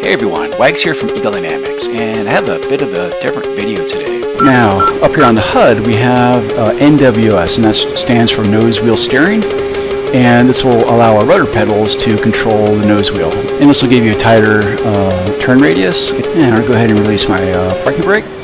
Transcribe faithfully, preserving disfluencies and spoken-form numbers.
Hey everyone, Wags here from Eagle Dynamics, and I have a bit of a different video today. Now, up here on the H U D we have uh, N W S, and that stands for nose wheel steering, and this will allow our rudder pedals to control the nose wheel. And this will give you a tighter uh, turn radius. And I'll go ahead and release my uh, parking brake.